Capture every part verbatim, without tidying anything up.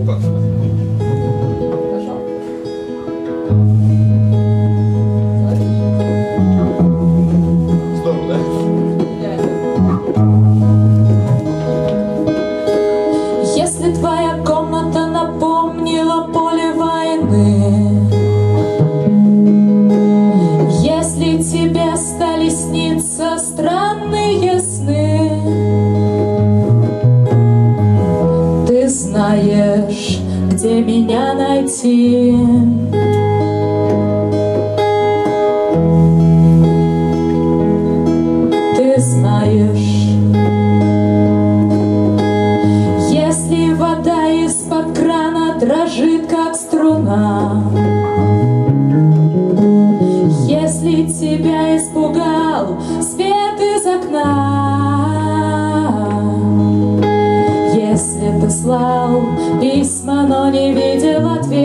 Если твоя комната напомнила поле войны, если тебе стали сниться странные сны, ты знаешь, где меня найти. Ты знаешь, если вода из-под крана дрожит, как струна, если тебя испугал свет из окна, если ты слал письма, но не видел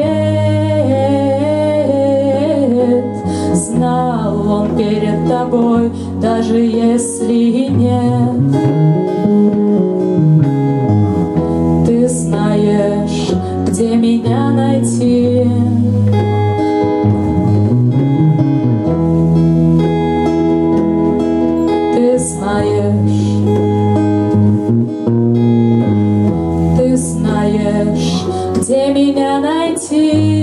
ответ, знал он перед тобой, даже если и нет. Ты знаешь, где меня найти. Ты знаешь, ты знаешь, где меня найти.